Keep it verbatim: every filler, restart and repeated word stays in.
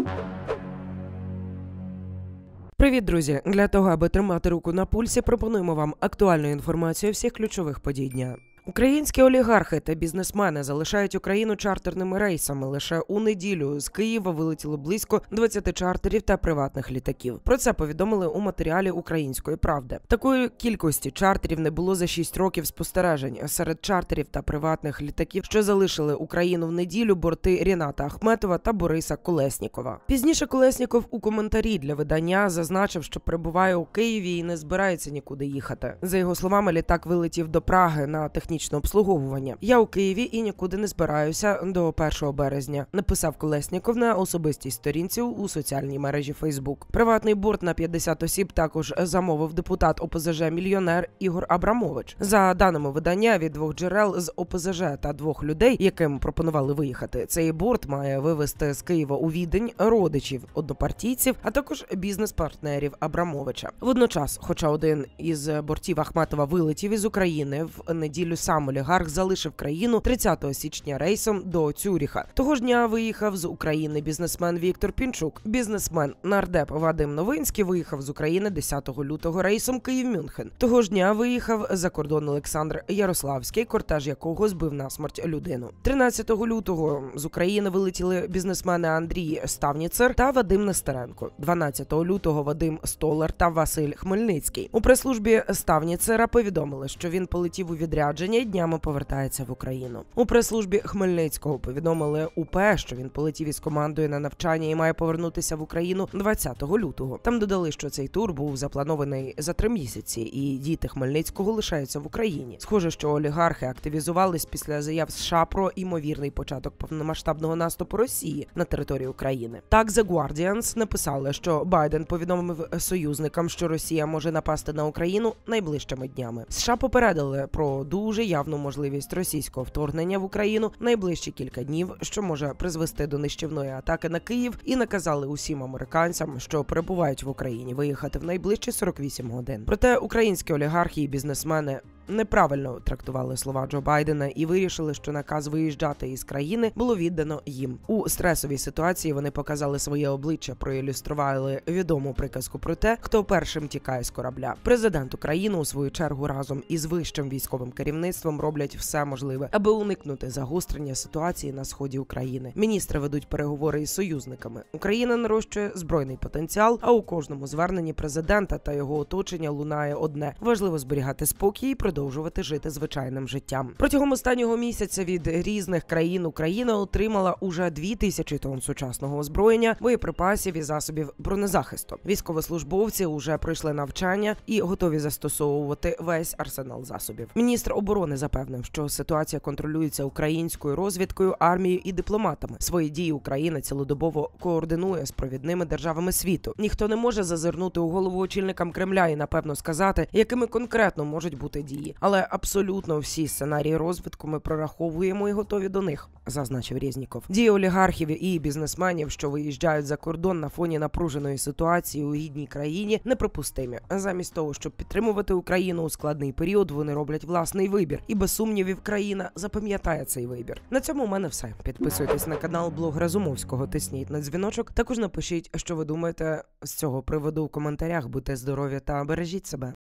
Привіт, друзі! Для того, аби тримати руку на пульсі, пропонуємо вам актуальну інформацію всіх ключових подій дня. Українські олігархи та бізнесмени залишають Україну чартерними рейсами. Лише у неділю з Києва вилетіло близько двадцяти чартерів та приватних літаків. Про це повідомили у матеріалі «Української правди». Такої кількості чартерів не було за шість років спостережень. Серед чартерів та приватних літаків, що залишили Україну в неділю, борти Ріната Ахметова та Бориса Колеснікова. Пізніше Колесніков у коментарі для видання зазначив, що перебуває у Києві і не збирається нікуди їхати. За його словами, літак вилетів до Праги на технічну обслуговування. «Я у Києві і нікуди не збираюся до першого березня», написав Колесніков на особистій сторінці у соціальній мережі Фейсбук. Приватний борт на п'ятдесят осіб також замовив депутат О Пе Зе Же-мільйонер Ігор Абрамович. За даними видання, від двох джерел з О Пе Зе Же та двох людей, яким пропонували виїхати, цей борт має вивезти з Києва у Відень родичів однопартійців, а також бізнес-партнерів Абрамовича. Водночас, хоча один із бортів Ахметова вилетів із України, в неділю сам олігарх залишив країну тридцятого січня рейсом до Цюріха. Того ж дня виїхав з України бізнесмен Віктор Пінчук. Бізнесмен нардеп Вадим Новинський виїхав з України десятого лютого рейсом Київ-Мюнхен. Того ж дня виїхав за кордон Олександр Ярославський, кортеж якого збив насмерть людину. тринадцятого лютого з України вилетіли бізнесмени Андрій Ставніцер та Вадим Нестеренко. дванадцятого лютого Вадим Столар та Василь Хмельницький. У прес-службі Ставніцера повідомили, що він полетів у відрядження і днями повертається в Україну. У прес-службі Хмельницького повідомили У Пе, що він полетів із командою на навчання і має повернутися в Україну двадцятого лютого. Там додали, що цей тур був запланований за три місяці, і діти Хмельницького лишаються в Україні. Схоже, що олігархи активізувались після заяв США про ймовірний початок повномасштабного наступу Росії на територію України. Так, The Guardians написали, що Байден повідомив союзникам, що Росія може напасти на Україну найближчими днями. США попередили про дуже явну можливість російського вторгнення в Україну найближчі кілька днів, що може призвести до нищівної атаки на Київ, і наказали усім американцям, що перебувають в Україні, виїхати в найближчі сорок вісім годин. Проте українські олігархи і бізнесмени неправильно трактували слова Джо Байдена і вирішили, що наказ виїжджати із країни було віддано їм. У стресовій ситуації вони показали своє обличчя, проілюстрували відому приказку про те, хто першим тікає з корабля. Президент України, у свою чергу, разом із вищим військовим керівництвом роблять все можливе, аби уникнути загострення ситуації на сході України. Міністри ведуть переговори із союзниками. Україна нарощує збройний потенціал, а у кожному зверненні президента та його оточення лунає одне – важливо зберігати спокій і продовжувати жити звичайним життям. Протягом останнього місяця від різних країн Україна отримала уже дві тисячі тонн сучасного озброєння, боєприпасів і засобів бронезахисту. Військовослужбовці уже пройшли навчання і готові застосовувати весь арсенал засобів. Міністр оборони запевнив, що ситуація контролюється українською розвідкою, армією і дипломатами. Свої дії Україна цілодобово координує з провідними державами світу. Ніхто не може зазирнути у голову очільникам Кремля і, напевно, сказати, якими конкретно можуть бути дії. Але абсолютно всі сценарії розвитку ми прораховуємо і готові до них, зазначив Резніков. Дії олігархів і бізнесменів, що виїжджають за кордон на фоні напруженої ситуації у рідній країні, неприпустимі. Замість того, щоб підтримувати Україну у складний період, вони роблять власний вибір. І без сумнівів країна запам'ятає цей вибір. На цьому у мене все. Підписуйтесь на канал Блог Разумовського, тисніть на дзвіночок. Також напишіть, що ви думаєте з цього приводу у коментарях. Будьте здорові та бережіть себе.